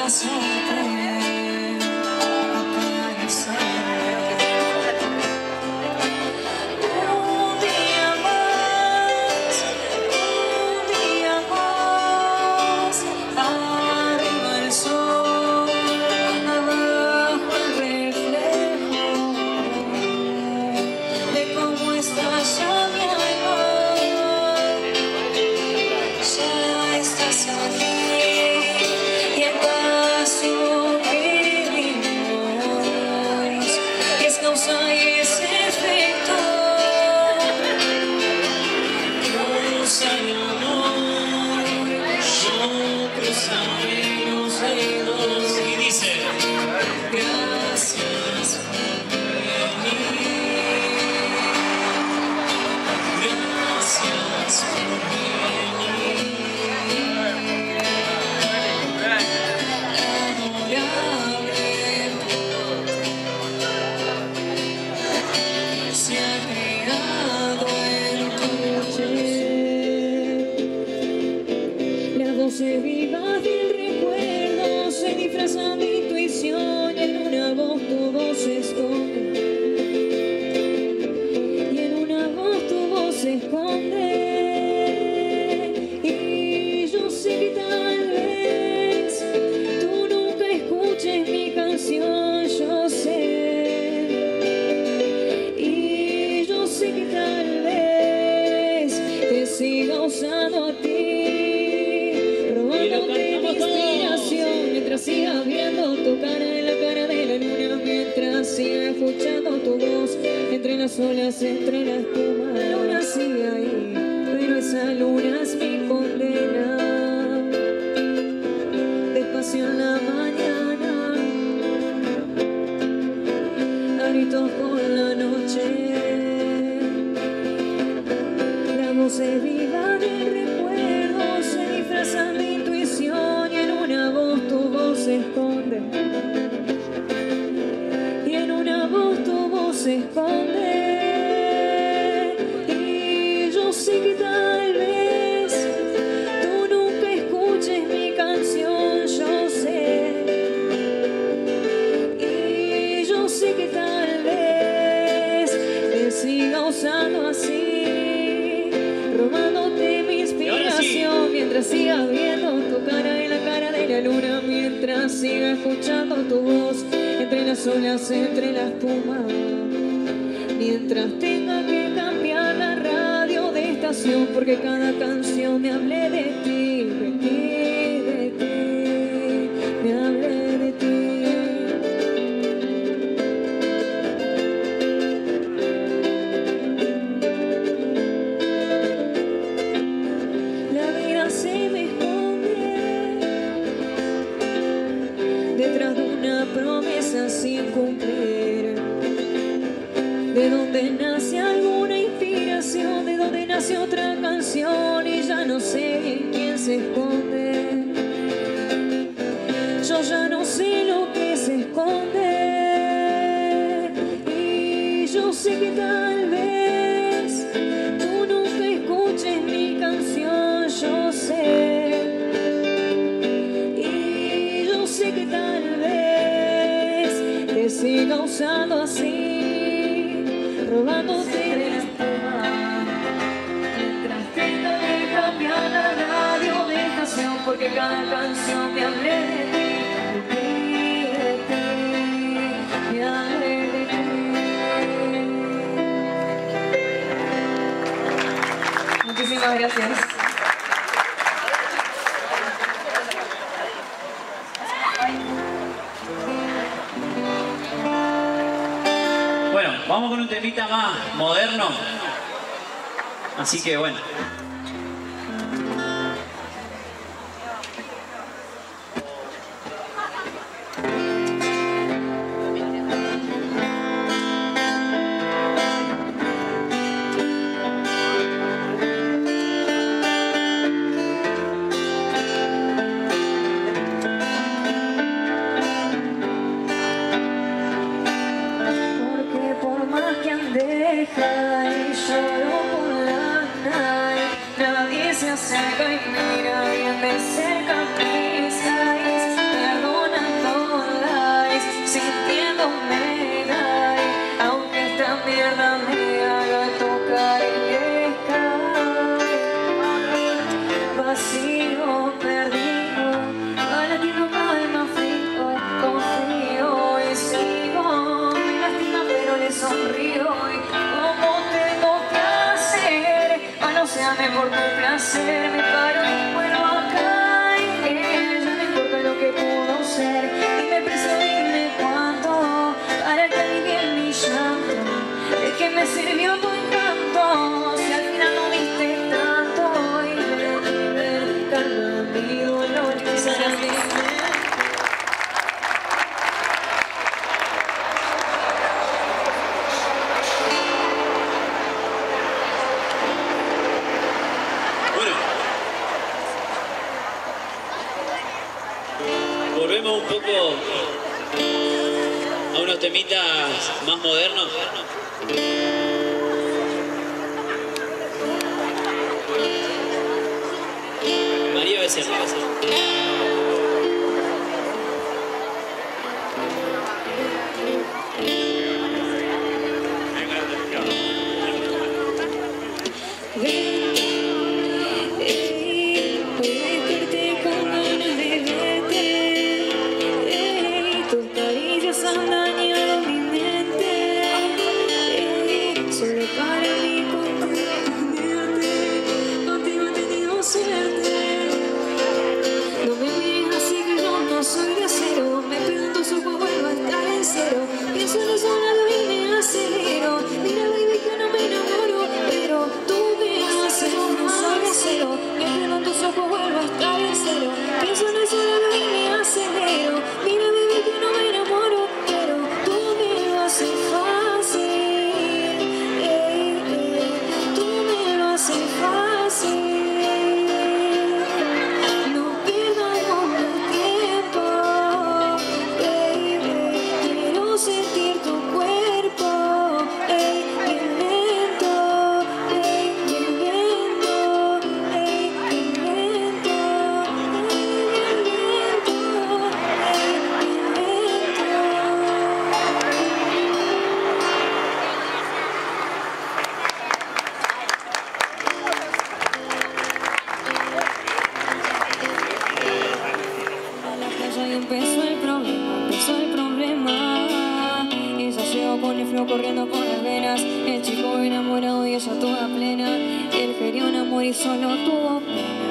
Vamos con un temita más moderno. Así que bueno. Nadie se acerca y mira bien de cerca mis eyes. Perdona. sea mejor por placer, me paro y vuelvo a caer. Ya no importa lo que pudo ser, dime preso, dime cuánto, para que alivie mi llanto. ¿De qué me sirvió tu encanto? Si al final no diste tanto. Y ver, calma mi dolor, quizás dime. Volvemos un poco a unos temitas más modernos. María Becerra. Empezó el problema. Ella llegó con el flow corriendo por las venas. El chico enamorado y ella toda plena. Él quería un amor y solo tuvo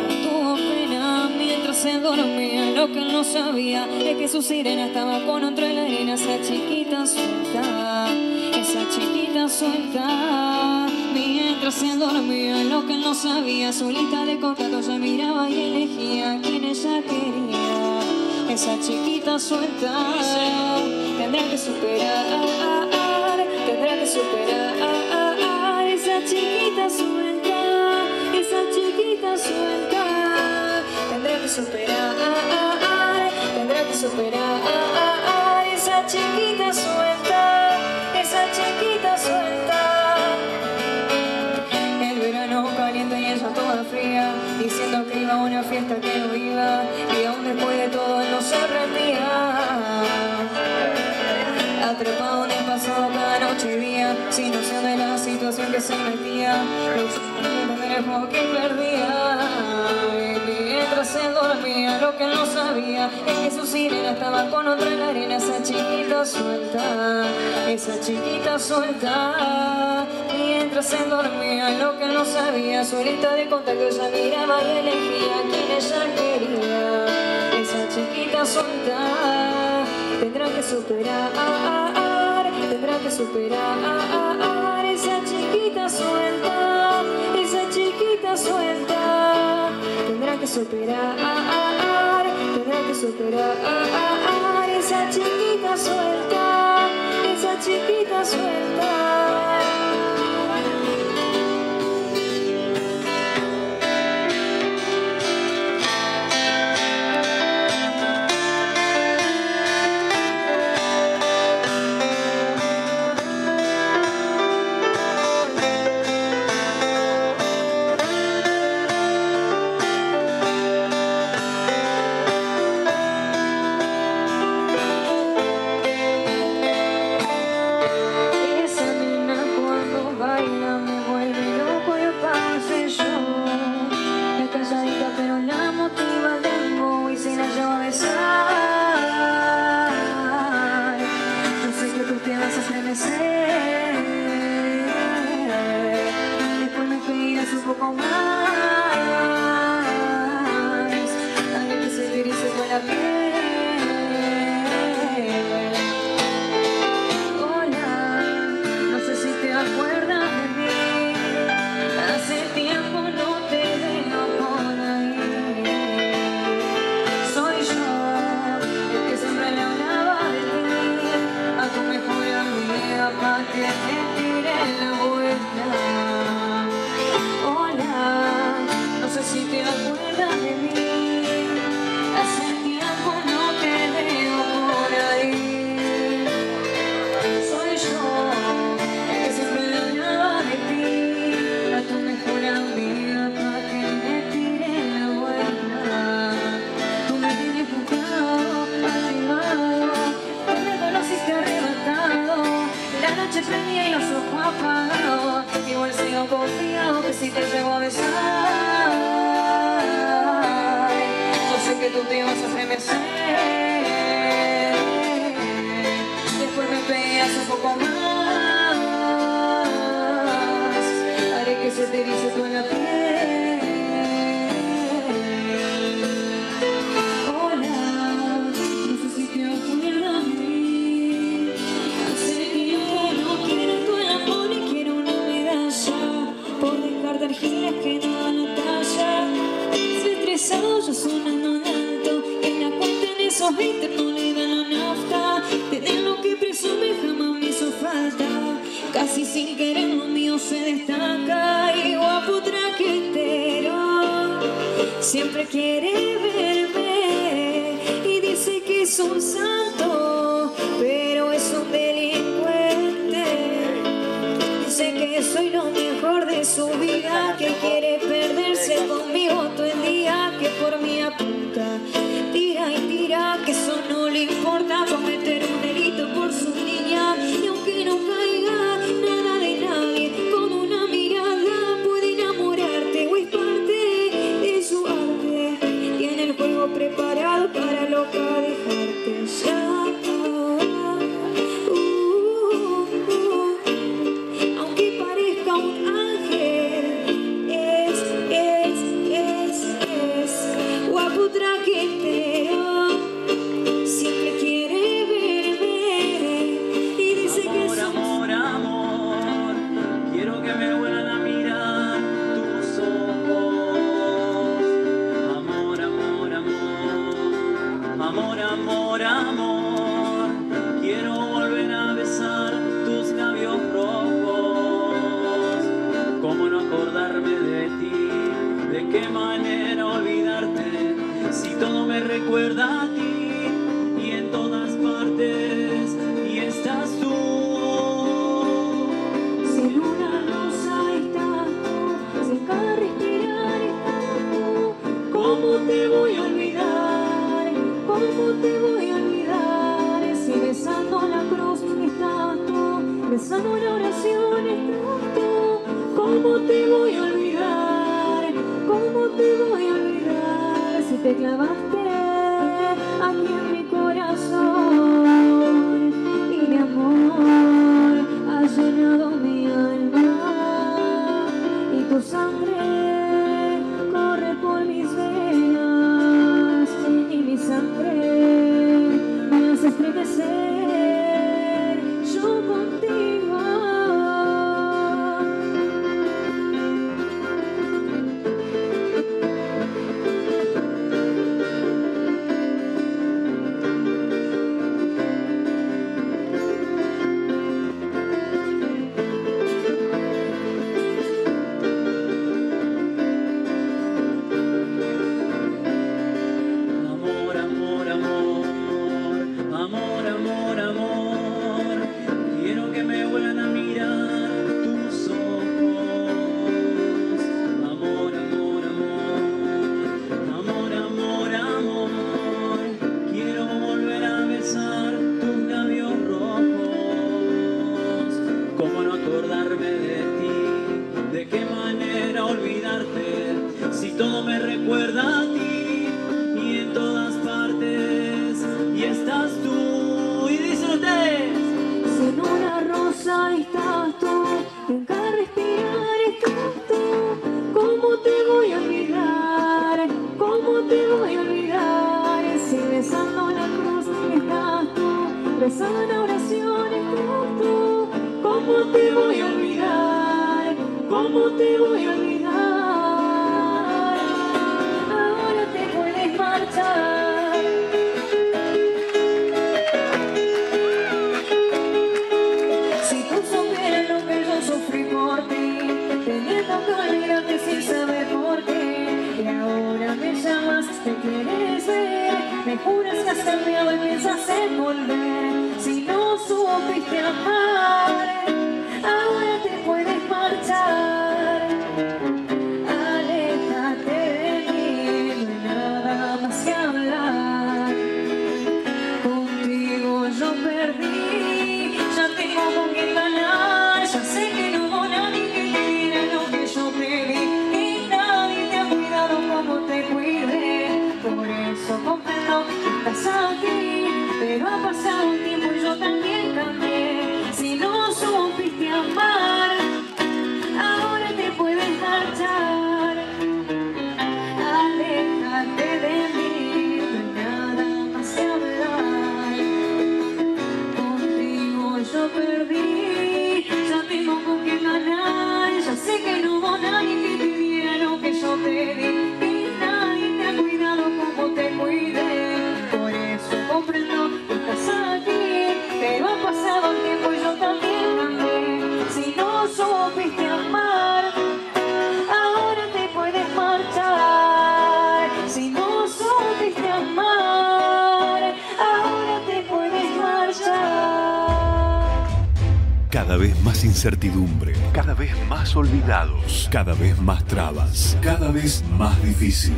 pena. Mientras se dormía, lo que él no sabía es que su sirena estaba con otro en la arena. Esa chiquita suelta, esa chiquita suelta. Mientras se dormía, lo que él no sabía, su lista de contactos ya miraba y elegía a quien ella quería. Esa chiquita suelta tendrá que superar, tendrá que superar. Esa chiquita suelta, esa chiquita suelta tendrá que superar, tendrá que superar. Esa chiquita suelta, esa chiquita suelta. El verano caliente y ella toda fría, diciendo que iba a una fiesta que no iba, y aún después de todo él no se rendía. Atrapado en el pasado cada noche y día, sin noción de la situación que se metía, el juego que perdía. Y mientras él dormía, lo que él no sabía es que su sirena estaba con otra en la arena. Esa chiquita suelta, esa chiquita suelta. Mientras él dormía, lo que él no sabía, su lista de contactos ya miraba y elegía a quien ella quería. Esa chiquita suelta tendrá que superar, tendrá que superar. Esa chiquita suelta, esa chiquita suelta tendrá que superar, tendrá que superar. Esa chiquita suelta, esa chiquita suelta. apagado. Igual sigo confiado que si te llego a besar, yo sé que tú te vas a estremecer. Después me pedías un poco más, haré que se te erice toda la piel. Giras que no dan la talla. Estoy estresado, yo sonando en alto. En la cuenta en esos 20 no le dan la nafta. Tener lo que presume jamás me hizo falta. Casi sin querer lo mío se destaca. Y guapo traquetero siempre quiere verme y dice que es un santo, pero es un delincuente. Dice que soy lo mejor de su vida, que quiere perderse conmigo todo el día, que por mí apunta, tira y tira, que eso no le importa, cometer un delito por su niña. Y aunque no caiga nada de nadie, con una mirada puede enamorarte, o es parte de su arte. Tiene el juego preparado para loca dejarte ya. Amor, amor, amor, quiero volver a besar tus labios rojos. ¿Cómo no acordarme de ti? ¿De qué manera olvidarte? Si todo me recuerda a ti y en todas partes y estás tú. Si en una rosa estás tú, si en cada respirar estás tú, ¿cómo te voy a olvidar? ¿Cómo te voy a olvidar? Si besando la cruz estás tú, besando la oración estás tú, ¿cómo te voy a olvidar? ¿Cómo te voy a olvidar? Si te clavaste aquí en mi corazón y mi amor ha llenado mi alma y tu sangre corre por mis venas y mi sangre me hace estremecer yo contigo. Todo me recuerda a ti y en todas partes y estás tú. Y dicen ustedes: si en una rosa estás tú, en cada respirar estás tú, ¿cómo te voy a olvidar? ¿Cómo te voy a olvidar? Si besando la cruz estás tú, besando la oración estás tú, ¿cómo te voy a olvidar? ¿Cómo te voy a olvidar? Si tú supieras lo que yo sufrí por ti, teniendo que olvidarte sin saber por qué, y ahora me llamas, te quieres ver, me juras que has cambiado y piensas en volver. Si no supiste amar, ahora te puedes marchar. Aléjate de mí, no hay nada más que hablar. Contigo yo perdí, ya tengo con quién ganar, ya sé que pasado un tiempo y yo también cambié. Si no supiste amar, ahora te puedes marchar. Aléjate de mí, no hay nada más que hablar. Contigo yo perdí, ya tengo con qué ganar. Ya sé que no hubo nadie que te diera lo que yo te di, que nadie te ha cuidado como te cuidé. Por eso comprendo que estás aquí, pero ha pasado el tiempo y yo también cambié. Si no supiste amar, ahora te puedes marchar. Si no supiste amar, ahora te puedes marchar. Cada vez más incertidumbre, cada vez más olvidados, cada vez más trabas, cada vez más difícil.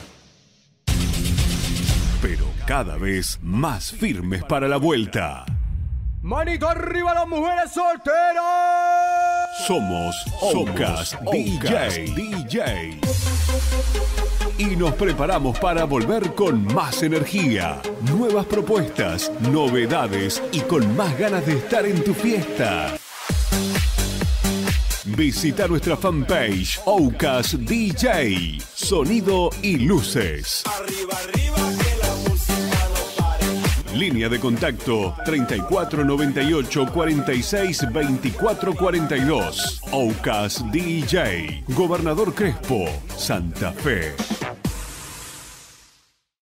Pero cada vez más firmes para la vuelta. ¡Manito arriba las mujeres solteras! Somos Ocas DJ. Y nos preparamos para volver con más energía, nuevas propuestas, novedades y con más ganas de estar en tu fiesta. Visita nuestra fanpage Ocas DJ, sonido y luces. Arriba, que la música no pare. Línea de contacto 34 98 46 24 42. Ocas DJ, Gobernador Crespo, Santa Fe.